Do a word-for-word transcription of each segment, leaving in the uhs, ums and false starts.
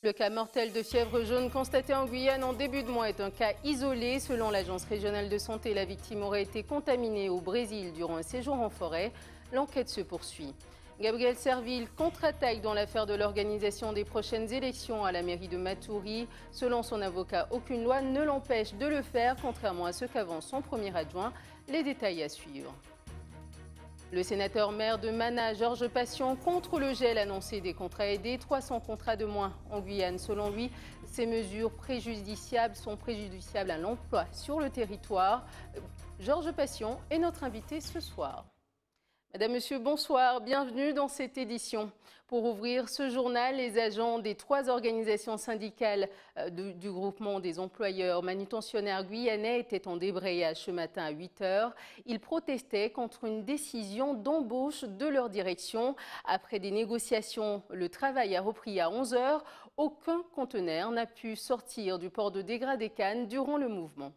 Le cas mortel de fièvre jaune constaté en Guyane en début de mois est un cas isolé. Selon l'Agence régionale de santé, la victime aurait été contaminée au Brésil durant un séjour en forêt. L'enquête se poursuit. Gabriel Serville contre-attaque dans l'affaire de l'organisation des prochaines élections à la mairie de Matoury. Selon son avocat, aucune loi ne l'empêche de le faire, contrairement à ce qu'avance son premier adjoint. Les détails à suivre. Le sénateur maire de Mana, Georges Passion, contre le gel annoncé des contrats aidés, trois cents contrats de moins en Guyane. Selon lui, ces mesures préjudiciables sont préjudiciables à l'emploi sur le territoire. Georges Passion est notre invité ce soir. Madame, Monsieur, bonsoir. Bienvenue dans cette édition. Pour ouvrir ce journal, les agents des trois organisations syndicales du, du groupement des employeurs manutentionnaires guyanais étaient en débrayage ce matin à huit heures. Ils protestaient contre une décision d'embauche de leur direction. Après des négociations, le travail a repris à onze heures. Aucun conteneur n'a pu sortir du port de Dégradé-Cannes durant le mouvement.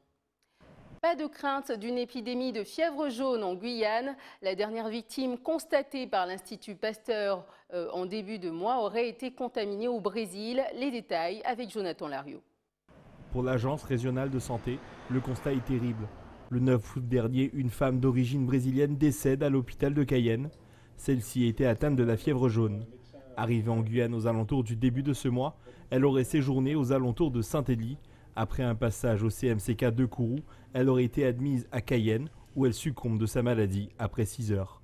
Pas de crainte d'une épidémie de fièvre jaune en Guyane. La dernière victime constatée par l'Institut Pasteur euh, en début de mois aurait été contaminée au Brésil. Les détails avec Jonathan Lariot. Pour l'Agence régionale de santé, le constat est terrible. Le neuf août dernier, une femme d'origine brésilienne décède à l'hôpital de Cayenne. Celle-ci était atteinte de la fièvre jaune. Arrivée en Guyane aux alentours du début de ce mois, elle aurait séjourné aux alentours de Saint-Élie. Après un passage au C M C K de Kourou, elle aurait été admise à Cayenne où elle succombe de sa maladie après six heures.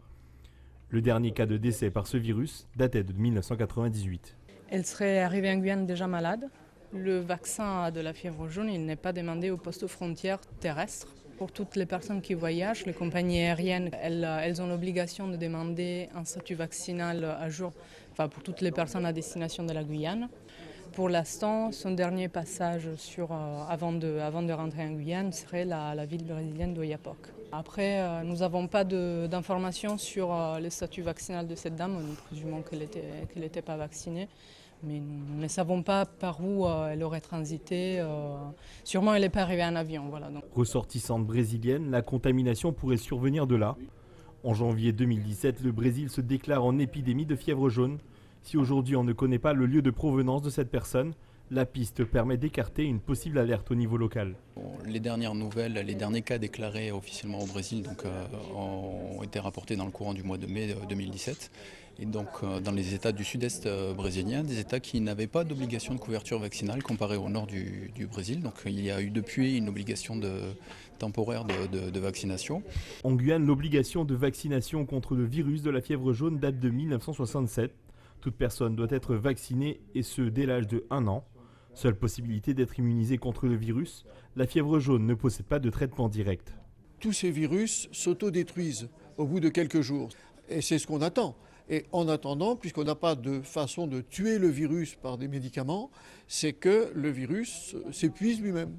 Le dernier cas de décès par ce virus datait de mille neuf cent quatre-vingt-dix-huit. Elle serait arrivée en Guyane déjà malade. Le vaccin de la fièvre jaune, il n'est pas demandé aux postes frontières terrestres. Pour toutes les personnes qui voyagent, les compagnies aériennes, elles, elles ont l'obligation de demander un statut vaccinal à jour, enfin pour toutes les personnes à destination de la Guyane. Pour l'instant, son dernier passage sur, euh, avant, de, avant de rentrer en Guyane serait la, la ville brésilienne d'Oiapoque. Après, euh, nous n'avons pas d'informations sur euh, le statut vaccinal de cette dame. Nous présumons qu'elle n'était qu'elle n'était pas vaccinée, mais nous ne savons pas par où euh, elle aurait transité. Euh, sûrement, elle n'est pas arrivée en avion. Voilà, donc. Ressortissante brésilienne, la contamination pourrait survenir de là. En janvier deux mille dix-sept, le Brésil se déclare en épidémie de fièvre jaune. Si aujourd'hui on ne connaît pas le lieu de provenance de cette personne, la piste permet d'écarter une possible alerte au niveau local. Les dernières nouvelles, les derniers cas déclarés officiellement au Brésil donc, euh, ont été rapportés dans le courant du mois de mai deux mille dix-sept. Et donc euh, dans les États du sud-est euh, brésilien, des États qui n'avaient pas d'obligation de couverture vaccinale comparé au nord du, du Brésil. Donc il y a eu depuis une obligation de, temporaire de, de, de vaccination. En Guyane, l'obligation de vaccination contre le virus de la fièvre jaune date de mille neuf cent soixante-sept. Toute personne doit être vaccinée et ce dès l'âge de un an. Seule possibilité d'être immunisée contre le virus, la fièvre jaune ne possède pas de traitement direct. Tous ces virus s'autodétruisent au bout de quelques jours. Et c'est ce qu'on attend. Et en attendant, puisqu'on n'a pas de façon de tuer le virus par des médicaments, c'est que le virus s'épuise lui-même.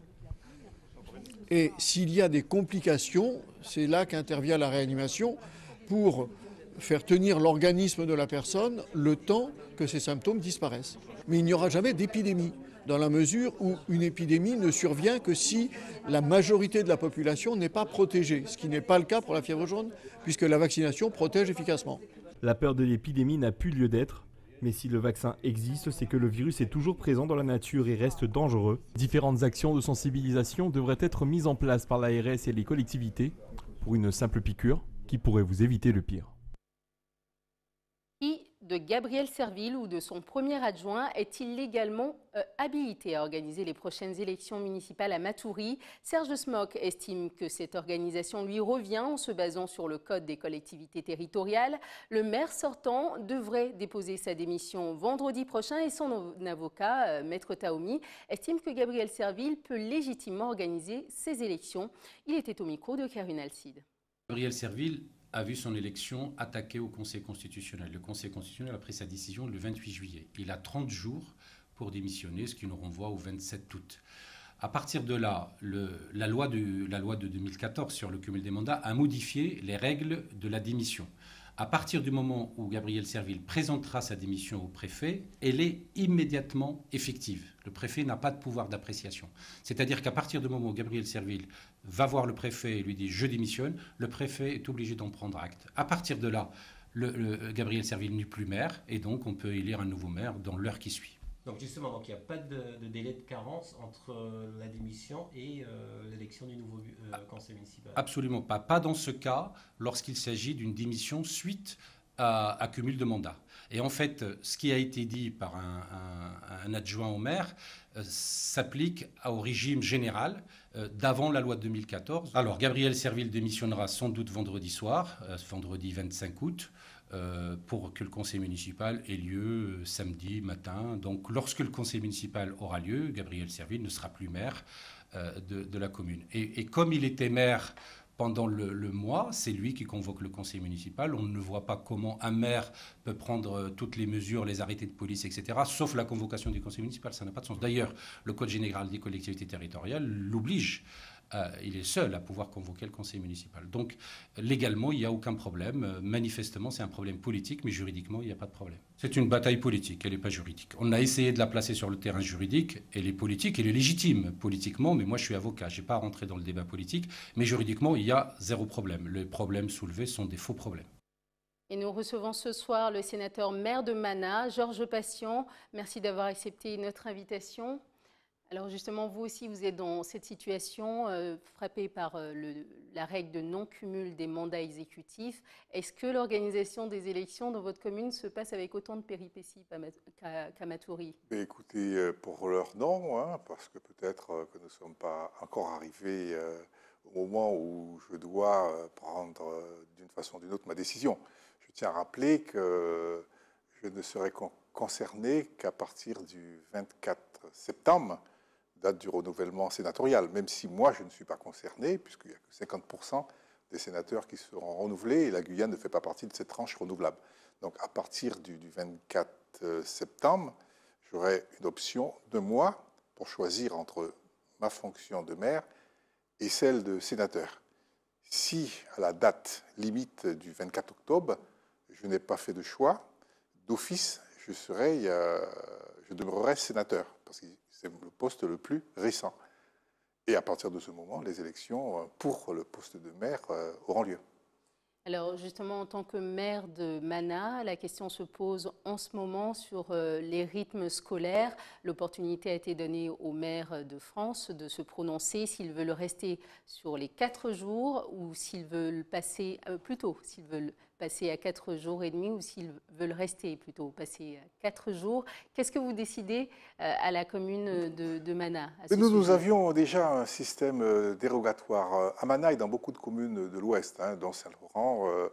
Et s'il y a des complications, c'est là qu'intervient la réanimation pour faire tenir l'organisme de la personne le temps que ces symptômes disparaissent. Mais il n'y aura jamais d'épidémie, dans la mesure où une épidémie ne survient que si la majorité de la population n'est pas protégée, ce qui n'est pas le cas pour la fièvre jaune, puisque la vaccination protège efficacement. La peur de l'épidémie n'a plus lieu d'être, mais si le vaccin existe, c'est que le virus est toujours présent dans la nature et reste dangereux. Différentes actions de sensibilisation devraient être mises en place par l'A R S et les collectivités pour une simple piqûre qui pourrait vous éviter le pire. De Gabriel Serville ou de son premier adjoint est-il légalement euh, habilité à organiser les prochaines élections municipales à Matoury? Serge Smock estime que cette organisation lui revient en se basant sur le code des collectivités territoriales. Le maire sortant devrait déposer sa démission vendredi prochain et son avocat, euh, Maître Taoumi, estime que Gabriel Serville peut légitimement organiser ces élections. Il était au micro de Karine Alcide. Gabriel Serville a vu son élection attaquée au Conseil constitutionnel. Le Conseil constitutionnel a pris sa décision le vingt-huit juillet. Il a trente jours pour démissionner, ce qui nous renvoie au vingt-sept août. À partir de là, le, la, loi de, la loi de deux mille quatorze sur le cumul des mandats a modifié les règles de la démission. À partir du moment où Gabriel Serville présentera sa démission au préfet, elle est immédiatement effective. Le préfet n'a pas de pouvoir d'appréciation. C'est-à-dire qu'à partir du moment où Gabriel Serville va voir le préfet et lui dit « je démissionne », le préfet est obligé d'en prendre acte. À partir de là, le, le, Gabriel Serville n'est plus maire et donc on peut élire un nouveau maire dans l'heure qui suit. Donc justement, donc, il n'y a pas de, de délai de carence entre la démission et euh, l'élection du nouveau euh, conseil municipal? Absolument pas. Pas dans ce cas, lorsqu'il s'agit d'une démission suite à, à cumul de mandat. Et en fait, ce qui a été dit par un, un, un adjoint au maire euh, s'applique au régime général euh, d'avant la loi de deux mille quatorze. Alors, Gabriel Serville démissionnera sans doute vendredi soir, euh, vendredi vingt-cinq août, euh, pour que le conseil municipal ait lieu euh, samedi matin. Donc, lorsque le conseil municipal aura lieu, Gabriel Serville ne sera plus maire euh, de, de la commune. Et, et comme il était maire pendant le, le mois, c'est lui qui convoque le conseil municipal. On ne voit pas comment un maire peut prendre toutes les mesures, les arrêtés de police, et cetera, sauf la convocation du conseil municipal. Ça n'a pas de sens. D'ailleurs, le Code général des collectivités territoriales l'oblige. Euh, il est seul à pouvoir convoquer le conseil municipal. Donc, légalement, il n'y a aucun problème. Euh, manifestement, c'est un problème politique, mais juridiquement, il n'y a pas de problème. C'est une bataille politique, elle n'est pas juridique. On a essayé de la placer sur le terrain juridique. Elle est politique, elle est légitime politiquement, mais moi, je suis avocat. Je n'ai pas à rentrer dans le débat politique. Mais juridiquement, il y a zéro problème. Les problèmes soulevés sont des faux problèmes. Et nous recevons ce soir le sénateur maire de Mana, Georges Patient. Merci d'avoir accepté notre invitation. Alors justement, vous aussi, vous êtes dans cette situation euh, frappée par euh, le, la règle de non-cumul des mandats exécutifs. Est-ce que l'organisation des élections dans votre commune se passe avec autant de péripéties qu'à Matoury? Écoutez, pour l'heure, non, hein, parce que peut-être que nous ne sommes pas encore arrivés euh, au moment où je dois prendre euh, d'une façon ou d'une autre ma décision. Je tiens à rappeler que je ne serai con concerné qu'à partir du vingt-quatre septembre, date du renouvellement sénatorial, même si moi je ne suis pas concerné, puisqu'il n'y a que cinquante pour cent des sénateurs qui seront renouvelés, et la Guyane ne fait pas partie de cette tranche renouvelable. Donc à partir du, du vingt-quatre septembre, j'aurai une option de mois pour choisir entre ma fonction de maire et celle de sénateur. Si à la date limite du vingt-quatre octobre, je n'ai pas fait de choix, d'office, je serai, euh, je demeurerai sénateur, parce que c'est le poste le plus récent. Et à partir de ce moment, les élections pour le poste de maire euh, auront lieu. Alors justement, en tant que maire de Mana, la question se pose en ce moment sur euh, les rythmes scolaires. L'opportunité a été donnée aux maires de France de se prononcer s'ils veulent rester sur les quatre jours ou s'ils veulent passer, euh, plutôt, s'ils veulent passer à quatre jours et demi ou s'ils veulent rester plutôt passer à quatre jours. Qu'est-ce que vous décidez euh, à la commune de, de Mana? Nous, nous avions déjà un système dérogatoire à Mana et dans beaucoup de communes de l'Ouest, hein, dont Saint-Laurent. Euh,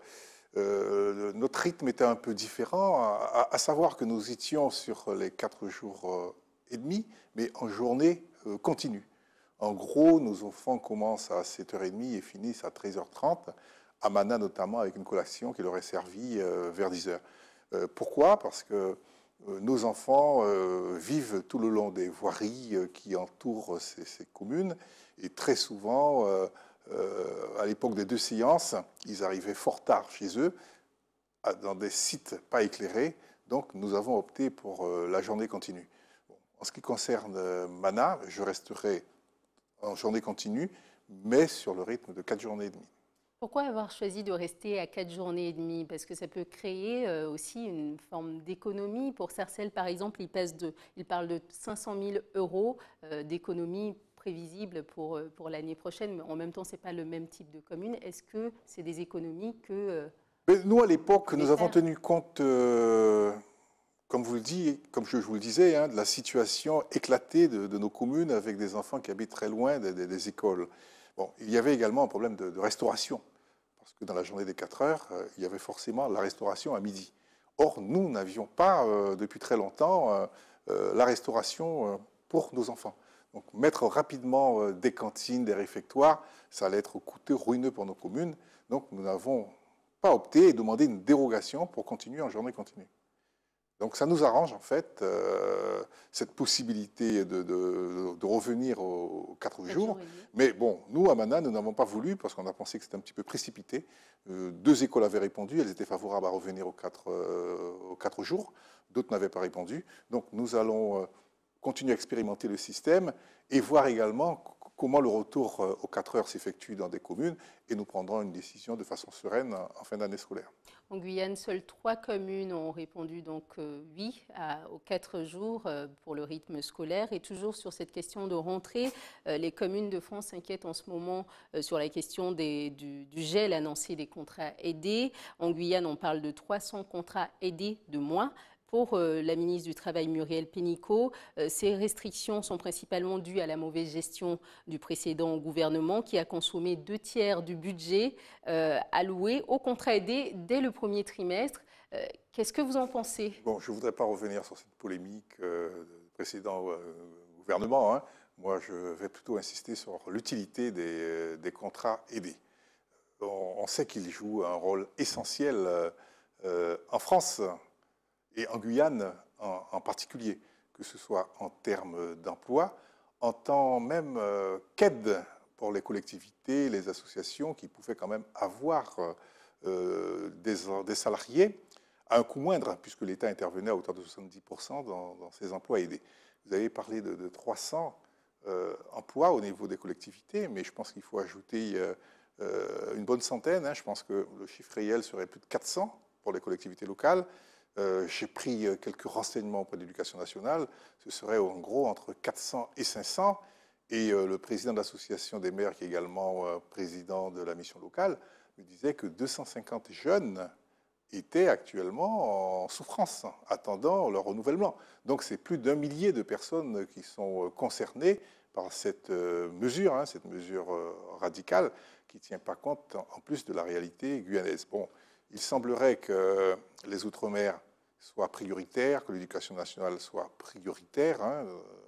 euh, notre rythme était un peu différent, à, à savoir que nous étions sur les quatre jours euh, et demi, mais en journée euh, continue. En gros, nos enfants commencent à sept heures trente et finissent à treize heures trente, à Mana notamment, avec une collation qui leur est servie euh, vers dix heures. Euh, pourquoi? Parce que euh, nos enfants euh, vivent tout le long des voiries euh, qui entourent ces, ces communes, et très souvent, euh, euh, à l'époque des deux séances, ils arrivaient fort tard chez eux, à, dans des sites pas éclairés, donc nous avons opté pour euh, la journée continue. Bon, en ce qui concerne euh, Mana, je resterai en journée continue, mais sur le rythme de quatre journées et demie. Pourquoi avoir choisi de rester à quatre journées et demie? Parce que ça peut créer euh, aussi une forme d'économie. Pour Sarcelles, par exemple, il, pèse de, il parle de cinq cent mille euros euh, d'économie prévisible pour, euh, pour l'année prochaine. Mais en même temps, ce n'est pas le même type de commune. Est-ce que c'est des économies que... Euh, mais nous, à l'époque, nous avons tenu compte, euh, comme, vous le dites, comme je, je vous le disais, hein, de la situation éclatée de, de nos communes avec des enfants qui habitent très loin des, des, des écoles. Bon, il y avait également un problème de, de restauration, parce que dans la journée des quatre heures, euh, il y avait forcément la restauration à midi. Or, nous n'avions pas, euh, depuis très longtemps, euh, euh, la restauration euh, pour nos enfants. Donc, mettre rapidement euh, des cantines, des réfectoires, ça allait être coûteux, ruineux pour nos communes. Donc, nous n'avons pas opté et demandé une dérogation pour continuer en journée continue. Donc ça nous arrange en fait, euh, cette possibilité de, de, de revenir aux quatre jours. Mais bon, nous à Mana, nous n'avons pas voulu parce qu'on a pensé que c'était un petit peu précipité. Euh, deux écoles avaient répondu, elles étaient favorables à revenir aux quatre, euh, aux quatre jours. D'autres n'avaient pas répondu. Donc nous allons euh, continuer à expérimenter le système et voir également comment le retour aux quatre heures s'effectue dans des communes, et nous prendrons une décision de façon sereine en fin d'année scolaire. En Guyane, seules trois communes ont répondu donc euh, oui à, aux quatre jours euh, pour le rythme scolaire. Et toujours sur cette question de rentrée, euh, les communes de France s'inquiètent en ce moment euh, sur la question des, du, du gel annoncé des contrats aidés. En Guyane, on parle de trois cents contrats aidés de moins. Pour euh, la ministre du Travail, Muriel Pénicaud, euh, ces restrictions sont principalement dues à la mauvaise gestion du précédent gouvernement qui a consommé deux tiers du budget euh, alloué aux contrats aidés dès le premier trimestre. Euh, Qu'est-ce que vous en pensez? Bon, je ne voudrais pas revenir sur cette polémique euh, du précédent euh, gouvernement. Hein. Moi, je vais plutôt insister sur l'utilité des, des contrats aidés. On, on sait qu'ils jouent un rôle essentiel euh, en France et en Guyane en, en particulier, que ce soit en termes d'emploi, en tant même euh, qu'aide pour les collectivités, les associations qui pouvaient quand même avoir euh, des, des salariés à un coût moindre, puisque l'État intervenait à hauteur de soixante-dix pour cent dans, dans ces emplois aidés. Vous avez parlé de, de trois cents euh, emplois au niveau des collectivités, mais je pense qu'il faut ajouter euh, euh, une bonne centaine. Hein. Je pense que le chiffre réel serait plus de quatre cents pour les collectivités locales. Euh, J'ai pris quelques renseignements auprès de l'Éducation nationale. Ce serait en gros entre quatre cents et cinq cents. Et euh, le président de l'Association des maires, qui est également euh, président de la mission locale, me disait que deux cent cinquante jeunes étaient actuellement en souffrance, attendant leur renouvellement. Donc c'est plus d'un millier de personnes qui sont concernées par cette euh, mesure, hein, cette mesure euh, radicale, qui ne tient pas compte en plus de la réalité guyanaise. Bon, il semblerait que les Outre-mer soient prioritaires, que l'éducation nationale soit prioritaire hein,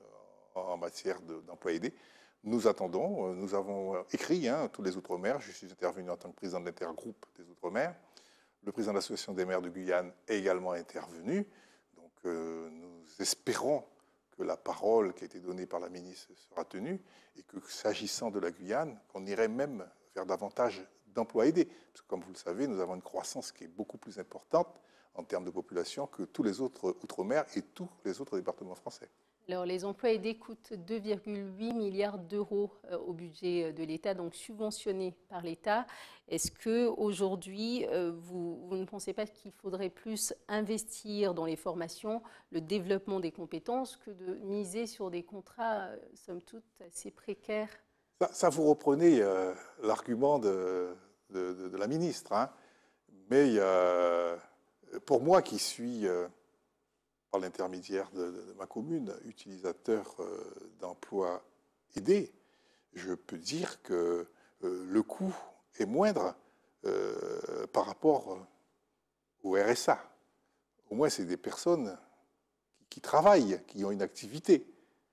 en matière d'emploi aidé. Nous attendons, nous avons écrit hein, tous les Outre-mer, je suis intervenu en tant que président de l'intergroupe des Outre-mer. Le président de l'Association des maires de Guyane est également intervenu. Donc euh, nous espérons que la parole qui a été donnée par la ministre sera tenue et que s'agissant de la Guyane, qu'on irait même vers davantage d'emplois aidés. Parce que comme vous le savez, nous avons une croissance qui est beaucoup plus importante en termes de population que tous les autres Outre-mer et tous les autres départements français. Alors, les emplois aidés coûtent deux virgule huit milliards d'euros au budget de l'État, donc subventionnés par l'État. Est-ce qu'aujourd'hui, vous, vous ne pensez pas qu'il faudrait plus investir dans les formations, le développement des compétences, que de miser sur des contrats, somme toute, assez précaires? Ça, ça vous reprenez euh, l'argument de, de, de, de la ministre. Hein. Mais euh, pour moi qui suis... Euh, par l'intermédiaire de, de, de ma commune, utilisateur euh, d'emplois aidés, je peux dire que euh, le coût est moindre euh, par rapport au R S A. Au moins, c'est des personnes qui, qui travaillent, qui ont une activité.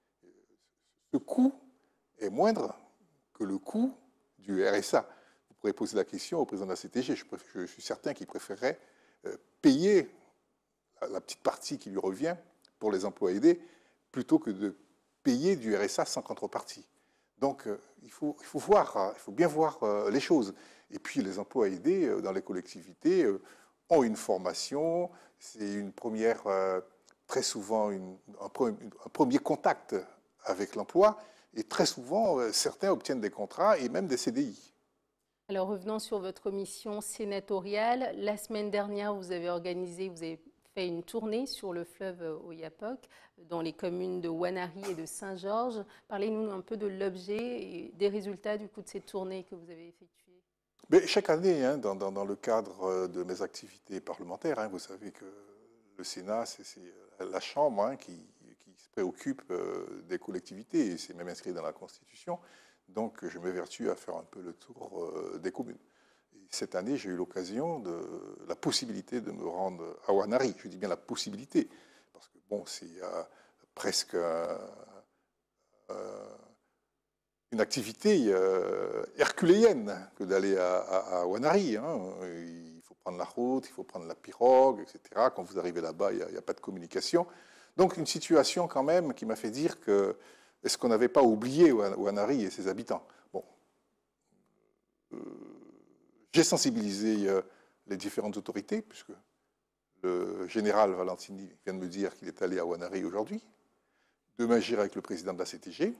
Ce coût est moindre que le coût du R S A. Vous pourrez poser la question au président de la C T G. Je, je suis certain qu'il préférerait euh, payer la petite partie qui lui revient pour les emplois aidés, plutôt que de payer du R S A sans contrepartie. Donc, euh, il, faut, il, faut voir, il faut bien voir euh, les choses. Et puis, les emplois aidés euh, dans les collectivités euh, ont une formation, c'est une première, euh, très souvent, une, un, pre, un premier contact avec l'emploi, et très souvent, euh, certains obtiennent des contrats et même des C D I. Alors, revenons sur votre mission sénatoriale. La semaine dernière, vous avez organisé, vous avez fait une tournée sur le fleuve Oyapock, dans les communes de Wanari et de Saint-Georges. Parlez-nous un peu de l'objet et des résultats du coup de cette tournée que vous avez effectuée. Mais chaque année, hein, dans, dans, dans le cadre de mes activités parlementaires, hein, vous savez que le Sénat, c'est la Chambre hein, qui, qui se préoccupe euh, des collectivités, et c'est même inscrit dans la Constitution. Donc, je m'évertue à faire un peu le tour euh, des communes. Cette année, j'ai eu l'occasion, de la possibilité de me rendre à Wanari. Je dis bien la possibilité, parce que bon, c'est euh, presque euh, euh, une activité euh, herculéenne que d'aller à, à, à Wanari. Hein. Il faut prendre la route, il faut prendre la pirogue, et cetera. Quand vous arrivez là-bas, il n'y a, a pas de communication. Donc une situation quand même qui m'a fait dire que est-ce qu'on n'avait pas oublié Wanari et ses habitants? Bon. Euh, J'ai sensibilisé euh, les différentes autorités, puisque le général Valentini vient de me dire qu'il est allé à Wanari aujourd'hui. Demain, j'irai avec le président de la C T G.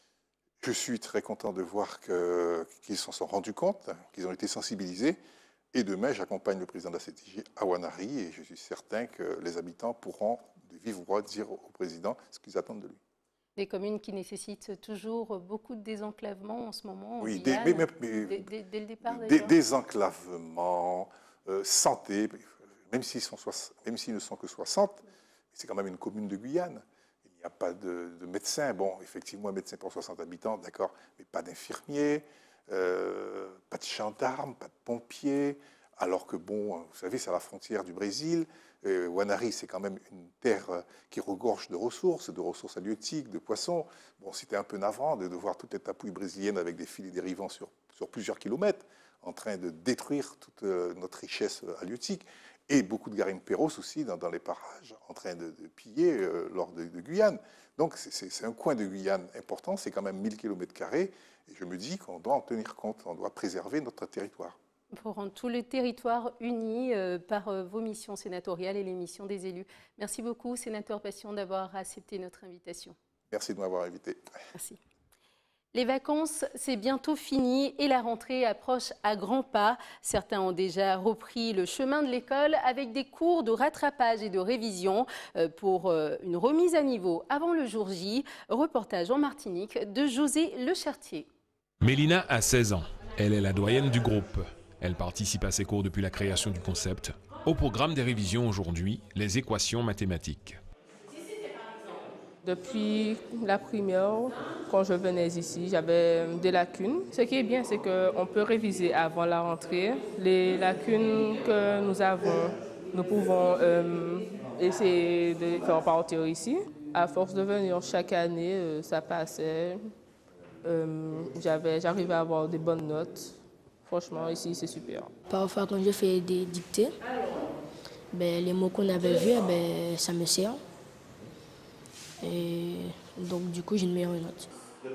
Je suis très content de voir qu'ils s'en sont rendus compte, qu'ils ont été sensibilisés. Et demain, j'accompagne le président de la C T J à Wanari et je suis certain que les habitants pourront de vive voix dire au président ce qu'ils attendent de lui. Des communes qui nécessitent toujours beaucoup de désenclavement en ce moment. Oui, des, mais, mais, mais, dès, dès, dès le départ des, désenclavement, euh, santé, même s'ils sont même s'ils ne sont que soixante, c'est quand même une commune de Guyane. Il n'y a pas de, de médecin. Bon, effectivement, un médecin pour soixante habitants, d'accord, mais pas d'infirmiers, euh, pas de gendarmes, pas de pompiers. Alors que, bon, vous savez, c'est à la frontière du Brésil. Euh, Wanari, c'est quand même une terre qui regorge de ressources, de ressources halieutiques, de poissons. Bon, c'était un peu navrant de, de voir toute cette tapouille brésilienne avec des filets dérivants sur, sur plusieurs kilomètres, en train de détruire toute euh, notre richesse halieutique. Et beaucoup de garimpeiros aussi dans, dans les parages, en train de, de piller euh, lors de, de Guyane. Donc, c'est un coin de Guyane important, c'est quand même mille kilomètres carrés. Et je me dis qu'on doit en tenir compte, on doit préserver notre territoire. Pour rendre tout le territoire uni euh, par euh, vos missions sénatoriales et les missions des élus. Merci beaucoup, sénateur Passion, d'avoir accepté notre invitation. Merci de m'avoir invité. Merci. Les vacances, c'est bientôt fini et la rentrée approche à grands pas. Certains ont déjà repris le chemin de l'école avec des cours de rattrapage et de révision euh, pour euh, une remise à niveau avant le jour J. Reportage en Martinique de José Lechartier. Mélina a seize ans. Elle est la doyenne du groupe. Elle participe à ces cours depuis la création du concept. Au programme des révisions aujourd'hui, les équations mathématiques. Depuis la primaire, quand je venais ici, j'avais des lacunes. Ce qui est bien, c'est qu'on peut réviser avant la rentrée. Les lacunes que nous avons, nous pouvons euh, essayer de les faire partir ici. À force de venir chaque année, euh, ça passait. Euh, j'arrivais à avoir des bonnes notes. Franchement, ici, c'est super. Parfois, quand je fais des dictées, ben, les mots qu'on avait vus, ben, ça me sert. Et donc, du coup, j'ai une meilleure note.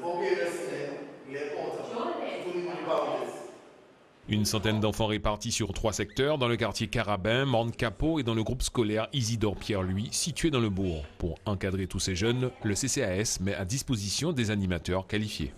Une centaine d'enfants répartis sur trois secteurs, dans le quartier Carabin, Morne-Capot et dans le groupe scolaire Isidore Pierre-Louis, situé dans le bourg. Pour encadrer tous ces jeunes, le C C A S met à disposition des animateurs qualifiés.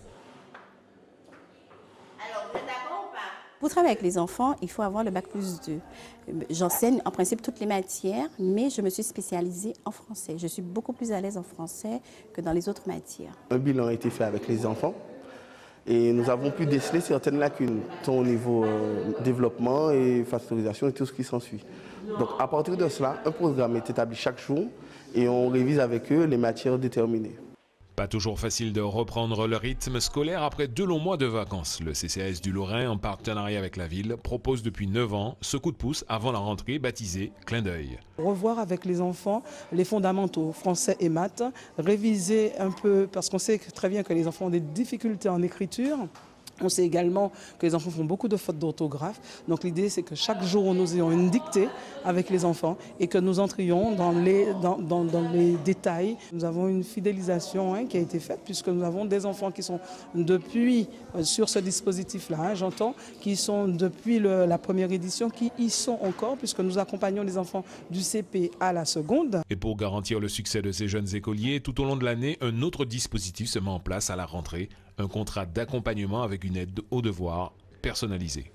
Pour travailler avec les enfants, il faut avoir le bac plus deux. J'enseigne en principe toutes les matières, mais je me suis spécialisée en français. Je suis beaucoup plus à l'aise en français que dans les autres matières. Un bilan a été fait avec les enfants et nous avons pu déceler certaines lacunes, tant au niveau euh, développement et factorisation et tout ce qui s'ensuit. Donc à partir de cela, un programme est établi chaque jour et on révise avec eux les matières déterminées. Pas toujours facile de reprendre le rythme scolaire après deux longs mois de vacances. Le C C A S du Lorrain, en partenariat avec la ville, propose depuis neuf ans ce coup de pouce avant la rentrée baptisé Clin d'œil. Revoir avec les enfants les fondamentaux français et maths, réviser un peu, parce qu'on sait très bien que les enfants ont des difficultés en écriture. On sait également que les enfants font beaucoup de fautes d'orthographe. Donc l'idée, c'est que chaque jour, nous ayons une dictée avec les enfants et que nous entrions dans les, dans, dans, dans les détails. Nous avons une fidélisation hein, qui a été faite puisque nous avons des enfants qui sont depuis, euh, sur ce dispositif-là, hein, j'entends, qui sont depuis le, la première édition, qui y sont encore puisque nous accompagnons les enfants du C P à la seconde. Et pour garantir le succès de ces jeunes écoliers, tout au long de l'année, un autre dispositif se met en place à la rentrée. Un contrat d'accompagnement avec une aide aux devoirs personnalisée.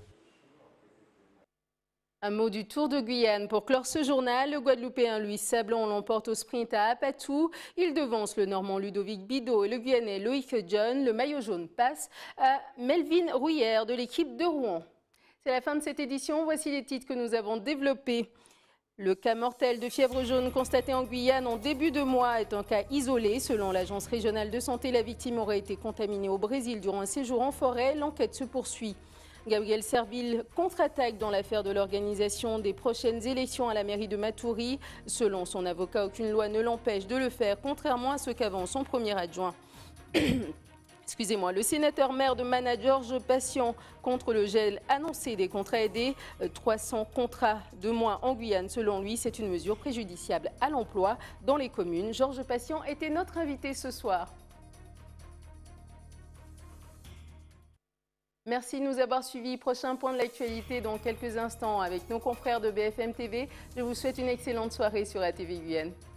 Un mot du Tour de Guyane. Pour clore ce journal, le Guadeloupéen Louis Sablon l'emporte au sprint à Apatou. Il devance le Normand Ludovic Bidot et le Guyanais Loïc John. Le maillot jaune passe à Melvin Rouillère de l'équipe de Rouen. C'est la fin de cette édition. Voici les titres que nous avons développés. Le cas mortel de fièvre jaune constaté en Guyane en début de mois est un cas isolé. Selon l'Agence régionale de santé, la victime aurait été contaminée au Brésil durant un séjour en forêt. L'enquête se poursuit. Gabriel Serville contre-attaque dans l'affaire de l'organisation des prochaines élections à la mairie de Matoury. Selon son avocat, aucune loi ne l'empêche de le faire, contrairement à ce qu'avance son premier adjoint. Excusez-moi, le sénateur maire de Mana, Georges Patient, contre le gel annoncé des contrats aidés. trois cents contrats de moins en Guyane, selon lui, c'est une mesure préjudiciable à l'emploi dans les communes. Georges Patient était notre invité ce soir. Merci de nous avoir suivis. Prochain point de l'actualité dans quelques instants avec nos confrères de B F M T V. Je vous souhaite une excellente soirée sur A T V Guyane.